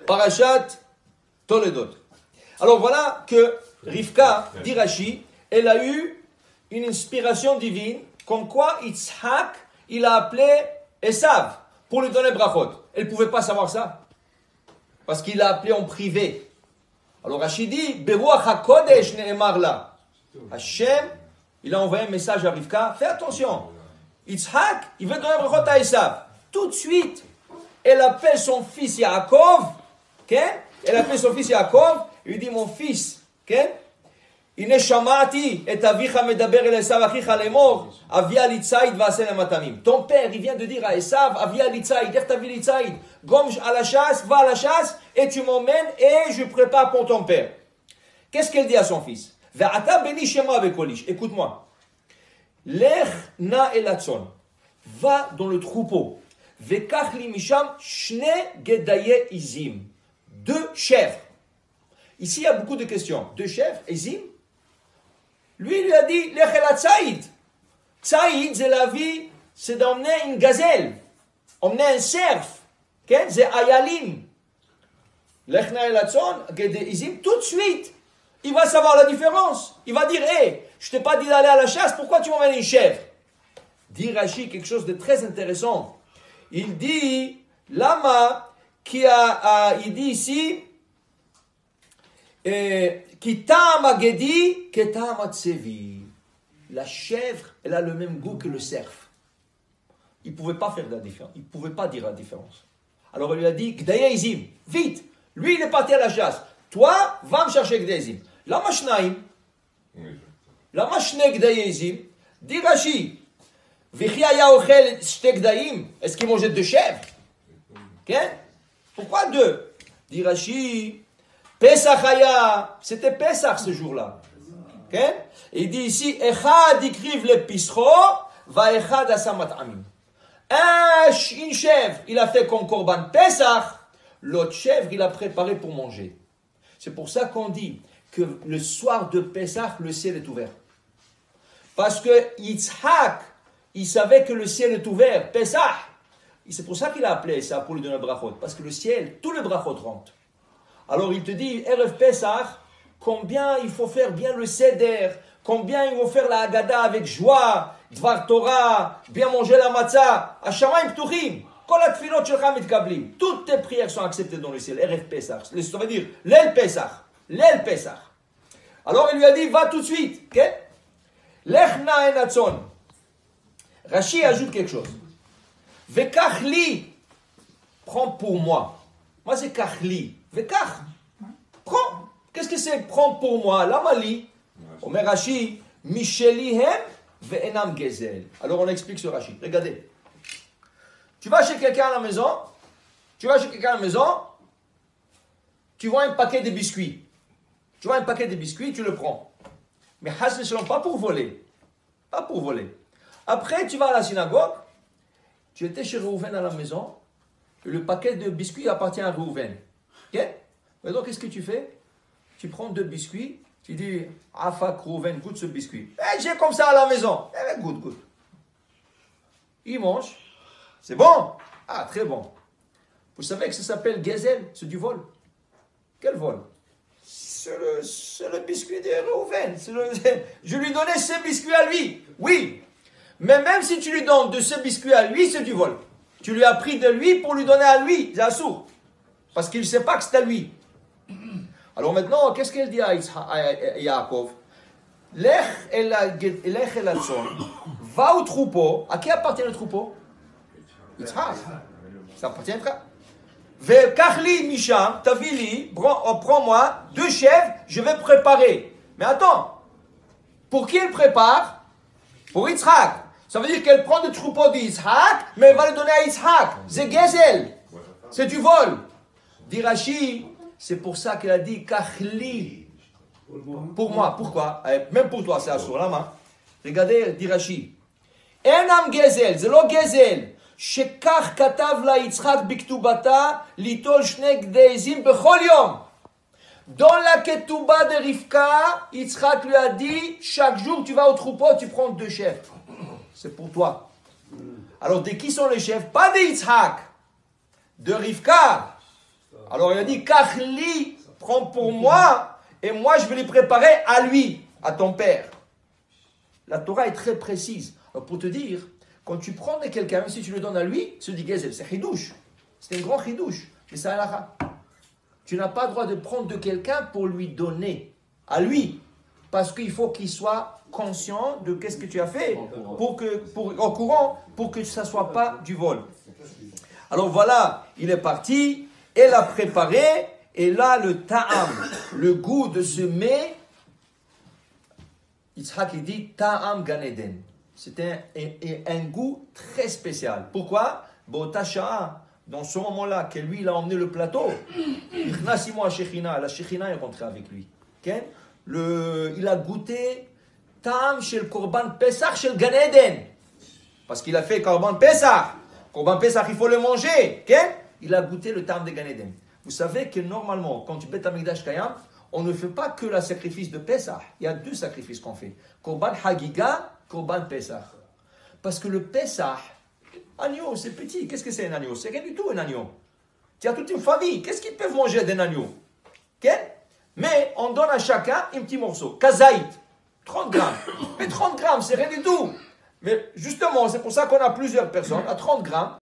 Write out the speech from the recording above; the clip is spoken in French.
Parashat Toledot. Alors voilà que Rivka, dit Rashi, elle a eu une inspiration divine, comme quoi Yitzhak, il a appelé Esav pour lui donner brachot. Elle ne pouvait pas savoir ça, parce qu'il l'a appelé en privé. Alors Rashi dit, Beruach HaKodesh ne'emar la. Hashem, il a envoyé un message à Rivka, fais attention, Yitzhak, il veut donner brachot à Esav. Tout de suite, elle appelle son fils Yaakov, okay? Elle appelle son fils Yaakov, il lui dit, mon fils, okay? הנה שמעתי את אביך מדבר אל עשיו אחיך לאמור, אביה לי ציד ועשה להם מטעמים. Ton père, il vient de dire à Esav, אביה לי ציד, איך תביא לי ציד? Gomme à la chasse, va à la chasse, et tu m'emmènes, et je prépare pour ton père. Qu'est-ce qu'elle dit à son fils? ועתה בני שמע בקול איש. Écoute-moi. לך נא אל הצאן, va dans le troupeau, וקח לי משם שני גדיי עזים, deux chèvres. Ici, il y a beaucoup de questions. Deux chèvres, עזים. Lui, il lui a dit, Lech el Tzaïd. Tzaïd, c'est la vie, c'est d'emmener une gazelle, emmener un cerf. Okay? C'est Ayalim. Lech na el Atzon, tout de suite, il va savoir la différence. Il va dire, hé, je t'ai pas dit d'aller à la chasse, pourquoi tu m'emmènes une chèvre? Dit Rashi quelque chose de très intéressant. Il dit, Lama, il dit ici, la chèvre, elle a le même goût que le cerf. Il ne pouvait pas faire la différence. Il ne pouvait pas dire la différence. Alors il lui a dit, Gdaya Izim, vite. Lui, il est parti à la chasse. Toi, va me chercher Gdaya Izim. Lama shnaim, lama shne Gdaya Izim, dit Rashi, Vichi aya ochel shte Gdaim, est-ce qu'il mangeait deux chèvres? Okay? Pourquoi deux? Dit Rashi, Pesach Haya, c'était Pesach ce jour-là. Okay? Il dit ici, Echad ikriv le pischo, va echad asamat amim. Une chèvre, il a fait comme Korban Pesach, l'autre chèvre, il a préparé pour manger. C'est pour ça qu'on dit que le soir de Pesach, le ciel est ouvert. Parce que Yitzhak, il savait que le ciel est ouvert, Pesach. Et c'est pour ça qu'il a appelé ça pour lui donner le brachot. Parce que le ciel, tous les brachot rentrent. Alors il te dit, Erev Pesach, combien il faut faire bien le seder, combien il faut faire la Haggadah avec joie, Dvar Torah, bien manger la matzah, Hashamayim Ptuchim, Kol HaTfilot Shelcha Mitkablim. Toutes tes prières sont acceptées dans le ciel, Erev Pesach. Ça veut dire l'El Pesach. L'El Pesach. Alors il lui a dit, va tout de suite. Okay? Lech na en atzon. Rashi ajoute quelque chose. Vekachli, prends pour moi. Moi c'est kachli. Vekach, prends. Qu'est-ce que c'est prends pour moi? Lamali. Omer Rashi, Mishelihem ve'enam gezel. Alors on explique ce Rashi. Regardez. Tu vas chez quelqu'un à la maison. Tu vois un paquet de biscuits. Tu le prends. Mais Hassan ne pas pour voler. Pas pour voler. Après, tu vas à la synagogue. Tu étais chez Reuven à la maison. Et le paquet de biscuits appartient à Reuven. Ok? Mais donc, qu'est-ce que tu fais? Tu prends 2 biscuits. Tu dis, Afak Reuven, goûte ce biscuit. J'ai comme ça à la maison. Goûte. Il mange. C'est bon? Ah, très bon. Vous savez que ça s'appelle Gezel, c'est du vol. Quel vol? C'est le biscuit de Reuven. Je lui donnais ce biscuit à lui. Oui. Mais même si tu lui donnes de ce biscuit à lui, c'est du vol. Tu lui as pris de lui pour lui donner à lui. C'est assourd. Parce qu'il ne sait pas que c'est à lui. Alors maintenant, qu'est-ce qu'elle dit à Yaakov? Lech el atzon. Va au troupeau. À qui appartient le troupeau? Yitzhak. Ça appartient à Yitzhak. Vekachli misham, tavili, prends-moi 2 chèvres, je vais préparer. Mais attends, pour qui elle prépare? Pour Yitzhak. Ça veut dire qu'elle prend le troupeau d'Yitzhak, mais elle va le donner à Yitzhak. C'est Gezel. C'est du vol. Dit Rashi, c'est pour ça qu'elle a dit Kachli. Pour moi, pourquoi? Même pour toi, c'est assourd, la main. Regardez, dit Rashi. Enam Gezel, c'est lo Gezel. שכך כתב לה יצחק בכתובתה ליטול 2 גדי עזים בכל יום. Dans la ketouba de Rivka, Yitzhak lui a dit, chaque jour tu vas au troupeau, tu prends 2 chèvres. C'est pour toi. Alors de qui sont les chèvres? Pas de Yitzhak, de Rivka. Alors il a dit, Kachli, prends pour moi, et moi je vais les préparer à lui, à ton père. La Torah est très précise. Alors, pour te dire, quand tu prends de quelqu'un, même si tu le donnes à lui, se dit Gezel, c'est chidouche. C'est un grand chidouche. Mais c'est halakha. Tu n'as pas le droit de prendre de quelqu'un pour lui donner à lui. Parce qu'il faut qu'il soit conscient de qu'est-ce que tu as fait au courant pour que ça ne soit pas du vol. Alors voilà, il est parti, elle a préparé, et là le ta'am, le goût de ce mets, Yitzhak il dit ta'am Gan Eden. C'était un goût très spécial. Pourquoi? Botasha, dans ce moment-là, que lui il a emmené le plateau, la Shechina est rentrée avec lui. Okay? Il a goûté Ta'am chez le Korban Pesach chez le Gan Eden. Parce qu'il a fait Korban Pesach. Korban Pesach, il faut le manger. Okay? Il a goûté le Ta'am de Gan Eden. Vous savez que normalement, quand tu bêtes Amikdash Kayam, on ne fait pas que le sacrifice de Pesach. Il y a 2 sacrifices qu'on fait. Korban Hagiga, Korban Pesach. Parce que le Pesach, agneau, c'est petit. Qu'est-ce que c'est un agneau? C'est rien du tout un agneau. Tu as toute une famille. Qu'est-ce qu'ils peuvent manger d'un agneau? Okay? Mais on donne à chacun un petit morceau. Kazaït, 30 grammes. Mais 30 grammes, c'est rien du tout. Mais justement, c'est pour ça qu'on a plusieurs personnes. À 30 grammes,